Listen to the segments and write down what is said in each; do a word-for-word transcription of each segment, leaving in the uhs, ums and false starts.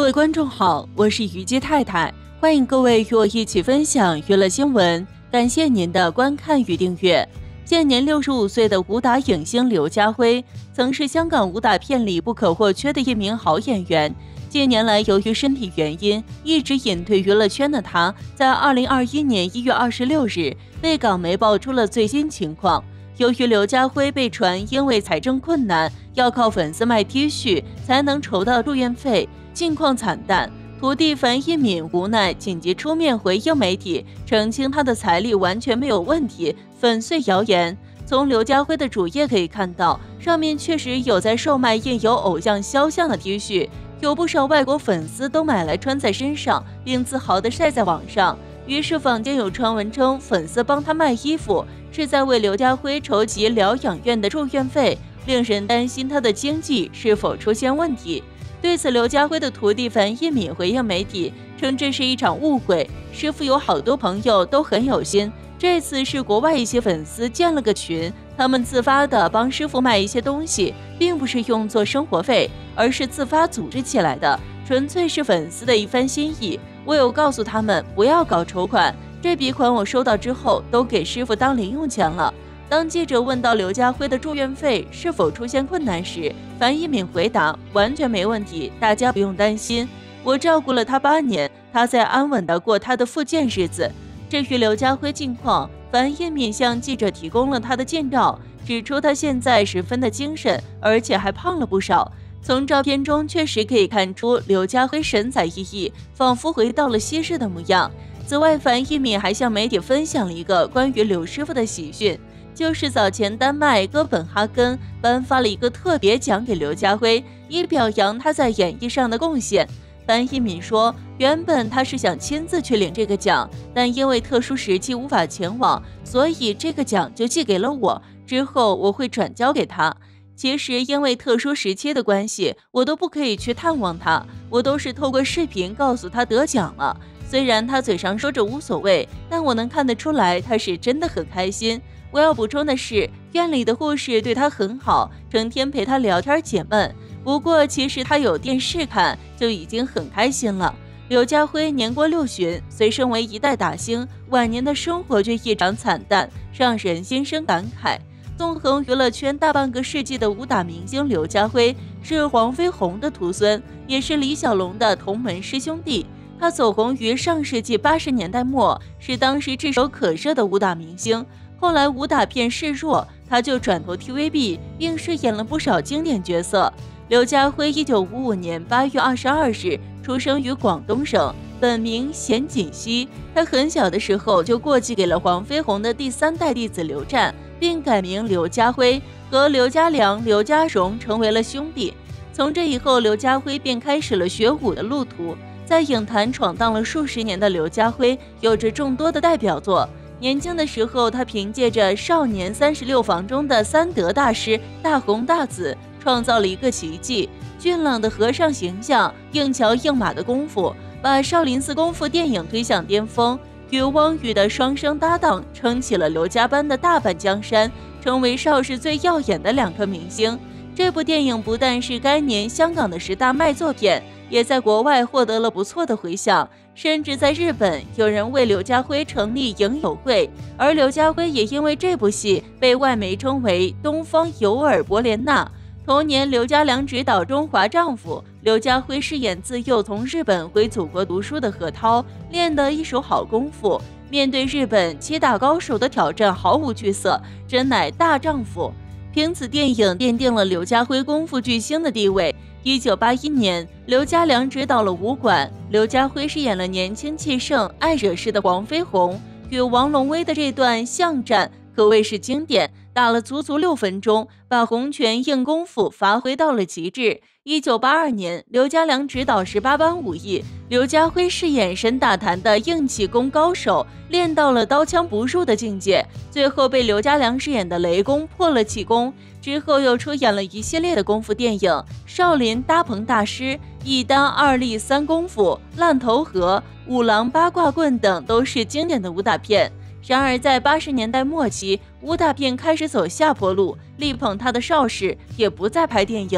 位观众好，我是虞姬太太，欢迎各位与我一起分享娱乐新闻，感谢您的观看与订阅。现年六十五岁的武打影星刘家辉，曾是香港武打片里不可或缺的一名好演员。近年来，由于身体原因，一直隐退娱乐圈的他，在二零二一年一月二十六日被港媒爆出了最新情况。由于刘家辉被传因为财政困难，要靠粉丝卖 T 恤才能筹到住院费，境况惨淡。徒弟樊一敏无奈紧急出面回应媒体，澄清他的财力完全没有问题，粉碎谣言。从刘家辉的主页可以看到，上面确实有在售卖印有偶像肖像的 T 恤，有不少外国粉丝都买来穿在身上，并自豪地晒在网上。于是坊间有传闻称，粉丝帮他卖衣服是在为刘家辉筹集疗养院的住院费，令人担心他的经济是否出现问题。对此，刘家辉的徒弟樊一敏回应媒体称，这是一场误会，师傅有好多朋友都很有心，这次是国外一些粉丝建了个群，他们自发的帮师傅卖一些东西，并不是用作生活费，而是自发组织起来的，纯粹是粉丝的一番心意。我有告诉他们不要搞筹款，这笔款我收到之后都给师傅当零用钱了。当记者问到刘家辉的住院费是否出现困难时，樊一敏回答完全没问题，大家不用担心，我照顾了他八年，他在安稳地过他的复健日子。至于刘家辉近况，樊一敏向记者提供了他的近照，指出他现在十分的精神，而且还胖了不少。从照片中确实可以看出刘家辉神采奕奕，仿佛回到了昔日的模样。此外，樊一敏还向媒体分享了一个关于刘师傅的喜讯，就是早前丹麦哥本哈根颁发了一个特别奖给刘家辉，以表扬他在演艺上的贡献。樊一敏说，原本他是想亲自去领这个奖，但因为特殊时期无法前往，所以这个奖就寄给了我，之后我会转交给他。其实因为特殊时期的关系，我都不可以去探望他，我都是透过视频告诉他得奖了。虽然他嘴上说着无所谓，但我能看得出来他是真的很开心。我要补充的是，院里的护士对他很好，成天陪他聊天解闷。不过其实他有电视看就已经很开心了。刘家辉年过六旬，虽身为一代大星，晚年的生活却异常惨淡，让人心生感慨。纵横娱乐圈大半个世纪的武打明星刘家辉是黄飞鸿的徒孙，也是李小龙的同门师兄弟。他走红于上世纪八十年代末，是当时炙手可热的武打明星。后来武打片示弱，他就转投 T V B， 并饰演了不少经典角色。刘家辉一九五五年八月二十二日出生于广东省，本名咸锦溪。他很小的时候就过继给了黄飞鸿的第三代弟子刘湛，并改名刘家辉，和刘家良、刘家荣成为了兄弟。从这以后，刘家辉便开始了学武的路途。在影坛闯荡了数十年的刘家辉，有着众多的代表作。年轻的时候，他凭借着《少年三十六房》中的三德大师大红大紫，创造了一个奇迹。俊朗的和尚形象，硬桥硬马的功夫，把少林寺功夫电影推向巅峰。与汪宇的双生搭档，撑起了刘家班的大半江山，成为邵氏最耀眼的两颗明星。这部电影不但是该年香港的十大卖座片，也在国外获得了不错的回响，甚至在日本有人为刘家辉成立影友会，而刘家辉也因为这部戏被外媒称为东方尤尔伯莲娜。同年，刘家良执导《中华丈夫》，刘家辉饰演自幼从日本回祖国读书的何涛，练得一手好功夫，面对日本七大高手的挑战毫无惧色，真乃大丈夫。凭此电影奠定了刘家辉功夫巨星的地位。一九八一年，刘家良执导了《武馆》，刘家辉饰演了年轻气盛、爱惹事的黄飞鸿，与王龙威的这段巷战可谓是经典，打了足足六分钟，把洪拳硬功夫发挥到了极致。一九八二年，刘家良执导十八般武艺，刘家辉饰演神打坛的硬气功高手，练到了刀枪不入的境界，最后被刘家良饰演的雷公破了气功。之后又出演了一系列的功夫电影，少林搭棚大师、一单二立三功夫、烂头河、五郎八卦棍等都是经典的武打片。然而在八十年代末期，武打片开始走下坡路，力捧他的邵氏也不再拍电影。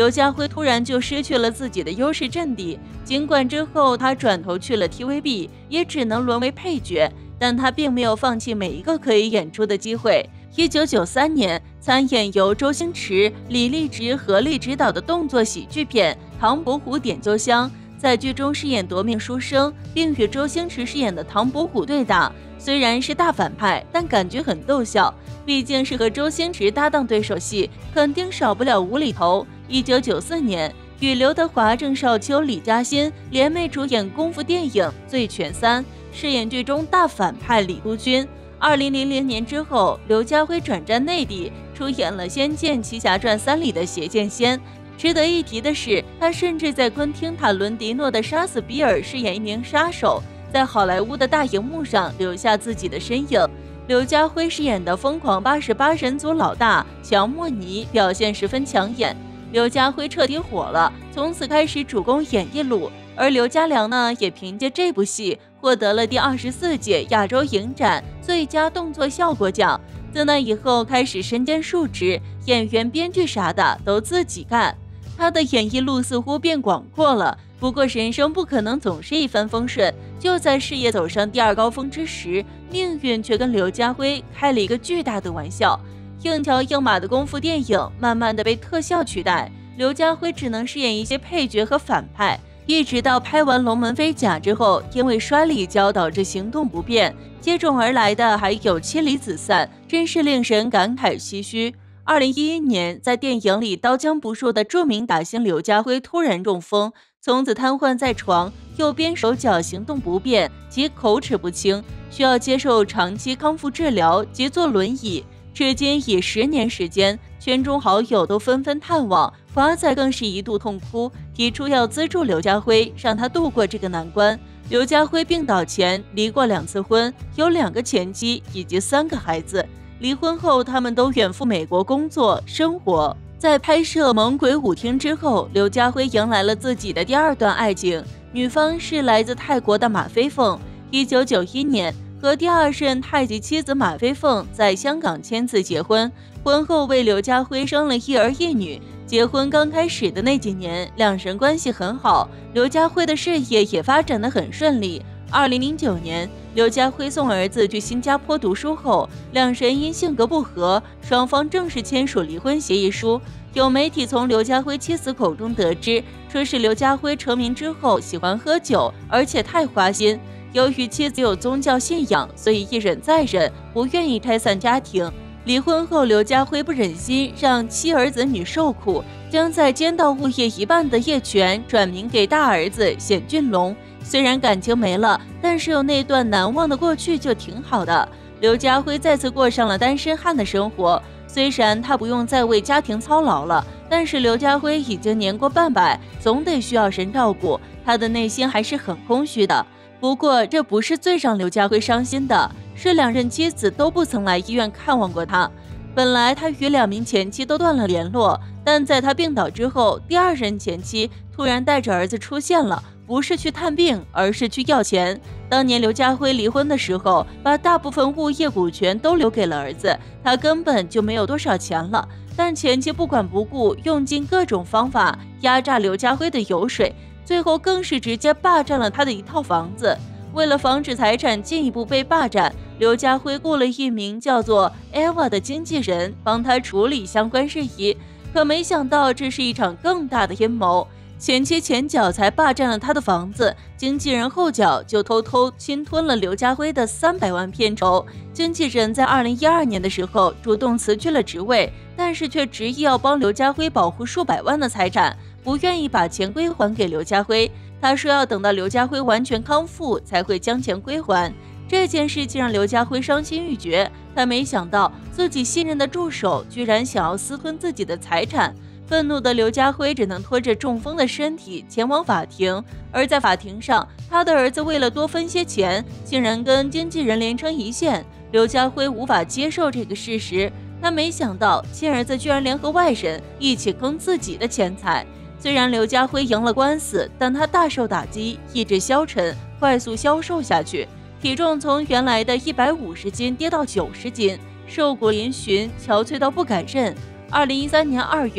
刘家辉突然就失去了自己的优势阵地。尽管之后他转头去了 T V B， 也只能沦为配角，但他并没有放弃每一个可以演出的机会。一九九三年，参演由周星驰、李立直合力执导的动作喜剧片《唐伯虎点秋香》，在剧中饰演夺命书生，并与周星驰饰演的唐伯虎对打。虽然是大反派，但感觉很逗笑，毕竟是和周星驰搭档对手戏，肯定少不了无厘头。一九九四年，与刘德华、郑少秋、李嘉欣联袂主演功夫电影《醉拳三》，饰演剧中大反派李督军。二零零零年之后，刘家辉转战内地，出演了《仙剑奇侠传三》里的邪剑仙。值得一提的是，他甚至在昆汀·塔伦迪诺的《杀死比尔》饰演一名杀手，在好莱坞的大荧幕上留下自己的身影。刘家辉饰演的疯狂八十八人组老大乔莫尼表现十分抢眼，刘家辉彻底火了，从此开始主攻演艺路。而刘家良呢，也凭借这部戏获得了第二十四届亚洲影展最佳动作效果奖。自那以后开始身兼数职，演员、编剧啥的都自己干，他的演艺路似乎变广阔了。不过人生不可能总是一帆风顺，就在事业走上第二高峰之时，命运却跟刘家辉开了一个巨大的玩笑。硬桥硬马的功夫电影慢慢的被特效取代，刘家辉只能饰演一些配角和反派。一直到拍完《龙门飞甲》之后，因为摔了一跤导致行动不便，接踵而来的还有妻离子散，真是令人感慨唏嘘。二零一一年，在电影里刀枪不入的著名打星刘家辉突然中风，从此瘫痪在床，右边手脚行动不便及口齿不清，需要接受长期康复治疗及坐轮椅。至今已十年时间，圈中好友都纷纷探望，华仔更是一度痛哭，提出要资助刘家辉，让他度过这个难关。刘家辉病倒前离过两次婚，有两个前妻以及三个孩子。离婚后，他们都远赴美国工作生活。在拍摄《猛鬼舞厅》之后，刘家辉迎来了自己的第二段爱情，女方是来自泰国的马飞凤。一九九一年，和第二任太极妻子马飞凤在香港签字结婚，婚后为刘家辉生了一儿一女。结婚刚开始的那几年，两人关系很好，刘家辉的事业也发展得很顺利。二零零九年，刘家辉送儿子去新加坡读书后，两人因性格不合，双方正式签署离婚协议书。有媒体从刘家辉妻子口中得知，说是刘家辉成名之后喜欢喝酒，而且太花心。由于妻子有宗教信仰，所以一忍再忍，不愿意拆散家庭。离婚后，刘家辉不忍心让妻儿子女受苦，将在监道物业一半的业权转名给大儿子显俊龙。虽然感情没了，但是有那段难忘的过去就挺好的。刘家辉再次过上了单身汉的生活，虽然他不用再为家庭操劳了，但是刘家辉已经年过半百，总得需要人照顾，他的内心还是很空虚的。不过这不是最让刘家辉伤心的，是两任妻子都不曾来医院看望过他。本来他与两名前妻都断了联络，但在他病倒之后，第二任前妻突然带着儿子出现了，不是去探病，而是去要钱。当年刘家辉离婚的时候，把大部分物业股权都留给了儿子，他根本就没有多少钱了。但前妻不管不顾，用尽各种方法压榨刘家辉的油水，最后更是直接霸占了他的一套房子。为了防止财产进一步被霸占，刘家辉雇了一名叫做 Eva 的经纪人帮他处理相关事宜。可没想到，这是一场更大的阴谋。前妻前脚才霸占了他的房子，经纪人后脚就偷偷侵吞了刘家辉的三百万片酬。经纪人在二零一二年的时候主动辞去了职位，但是却执意要帮刘家辉保护数百万的财产，不愿意把钱归还给刘家辉。他说要等到刘家辉完全康复才会将钱归还。这件事情让刘家辉伤心欲绝，他没想到自己信任的助手居然想要私吞自己的财产。愤怒的刘家辉只能拖着中风的身体前往法庭，而在法庭上，他的儿子为了多分些钱，竟然跟经纪人连成一线。刘家辉无法接受这个事实，他没想到亲儿子居然联合外人一起坑自己的钱财。虽然刘家辉赢了官司，但他大受打击，意志消沉，快速消瘦下去，体重从原来的一百五十斤跌到九十斤，瘦骨嶙峋，憔悴到不敢认。二零一三年二月，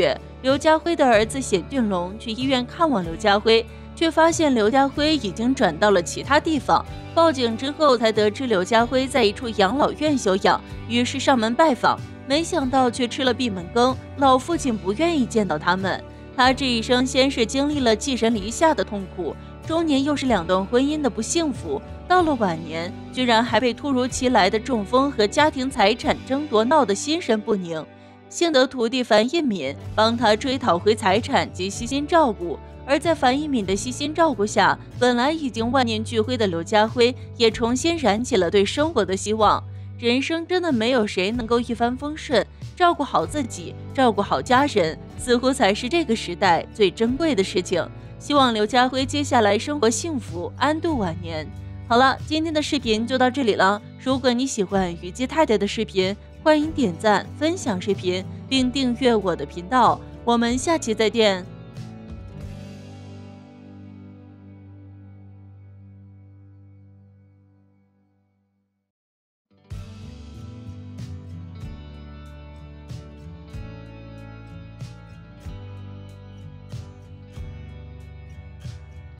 刘家辉的儿子显俊龙去医院看望刘家辉，却发现刘家辉已经转到了其他地方。报警之后才得知刘家辉在一处养老院休养，于是上门拜访，没想到却吃了闭门羹，老父亲不愿意见到他们。他这一生先是经历了寄人篱下的痛苦，中年又是两段婚姻的不幸福，到了晚年居然还被突如其来的中风和家庭财产争夺闹得心神不宁。幸得徒弟樊一敏帮他追讨回财产及悉心照顾，而在樊一敏的悉心照顾下，本来已经万念俱灰的刘家辉也重新燃起了对生活的希望。人生真的没有谁能够一帆风顺，照顾好自己，照顾好家人，似乎才是这个时代最珍贵的事情。希望刘家辉接下来生活幸福，安度晚年。好了，今天的视频就到这里了。如果你喜欢虞姬太太的视频，欢迎点赞、分享视频，并订阅我的频道。我们下期再见。